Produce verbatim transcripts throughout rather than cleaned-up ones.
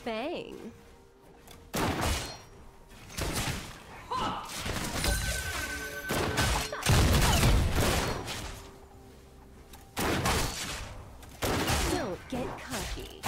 fang. Don't get cocky.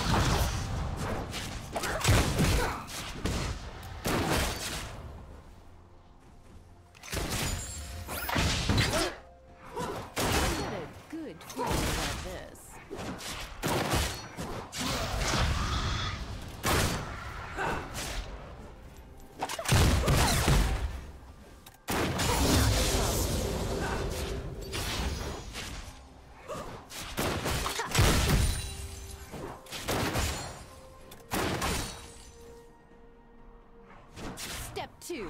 Step two.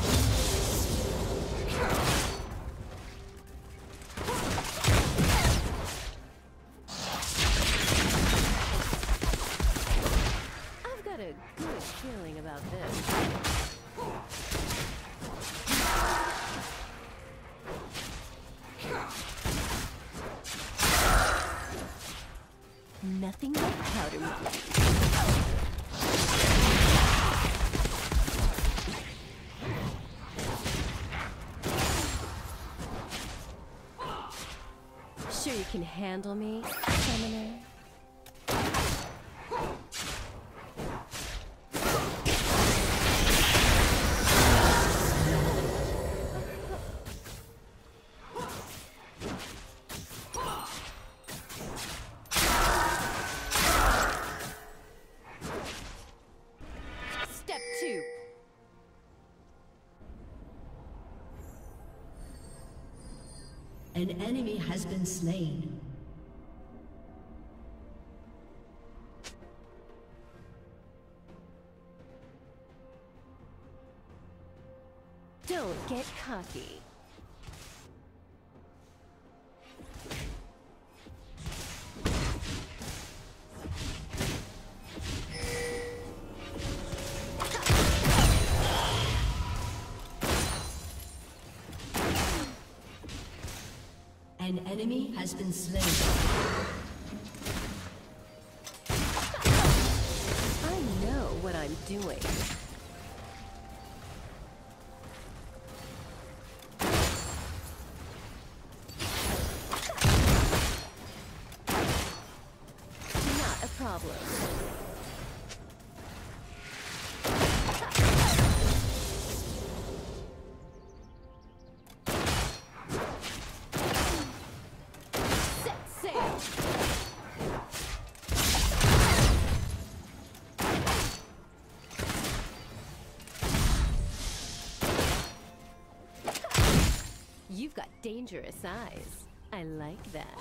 I've got a good feeling about this. Nothing but powder. Sure you can handle me, Summoner? Step two. An enemy has been slain. Don't get cocky. An enemy has been slain. I know what I'm doing. Not a problem. You've got dangerous eyes. I like that.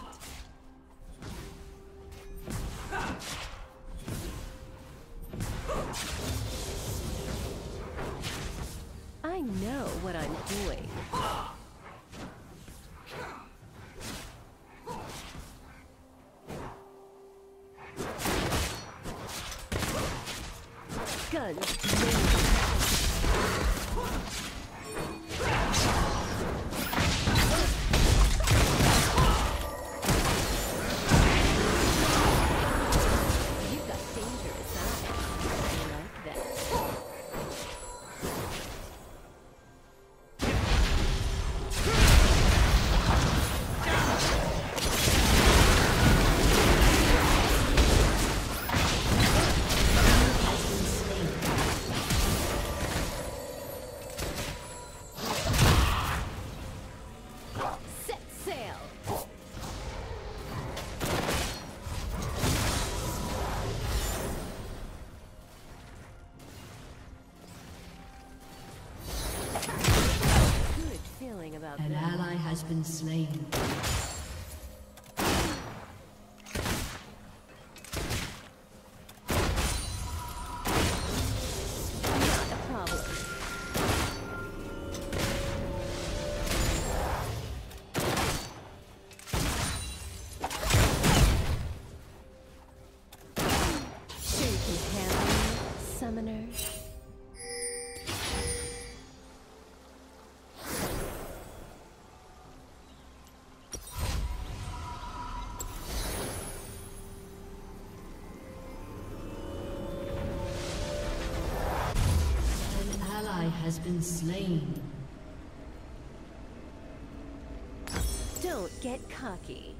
I know what I'm doing. Guns blazing. About An this. ally has been slain. Not a problem. Sure you can handle me, Summoner? has been slain. Don't get cocky.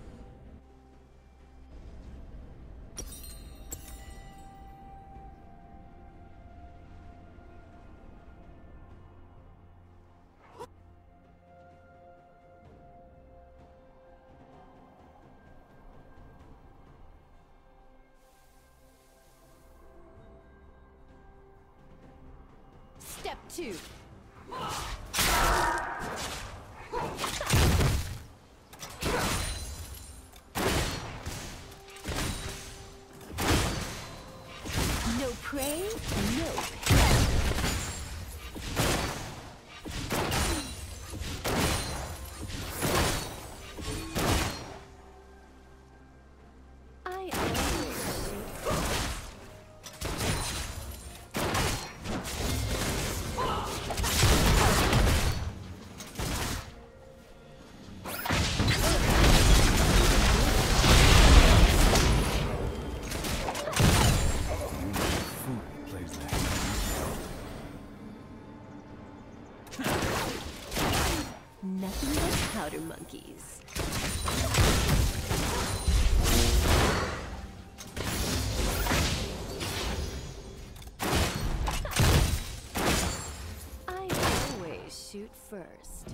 Step two. No prey, no pay. I always nothing but powder monkeys. I always shoot first.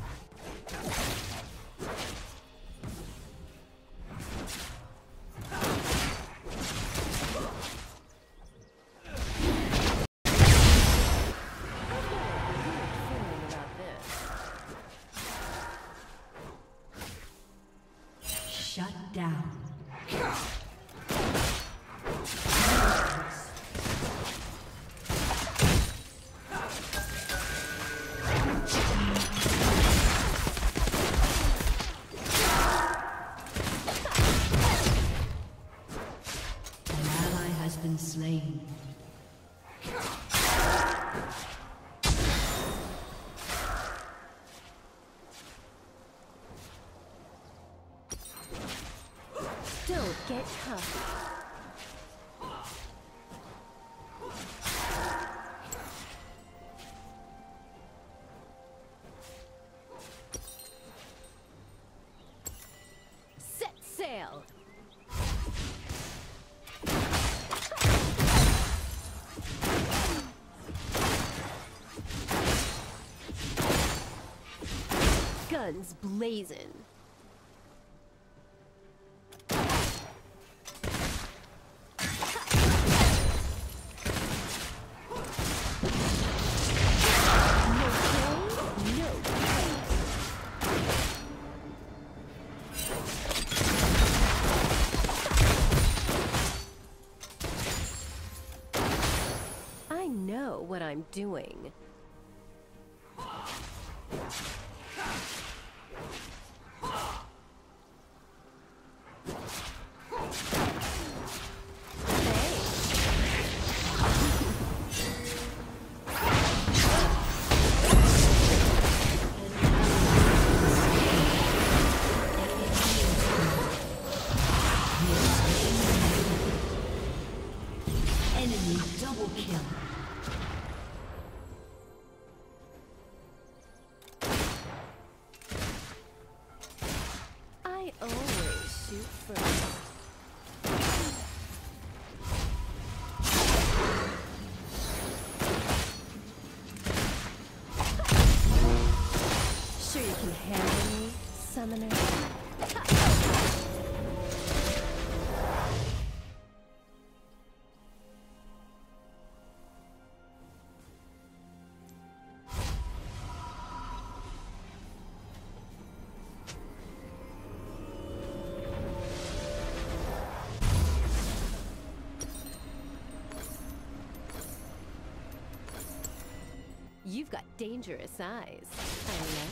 Shut down. An ally has been slain. Don't get cocky. Set sail. Guns blazing. I know what I'm doing. Enemy double kill. I always shoot first. Sure you can handle me, summoner? You've got dangerous eyes. I like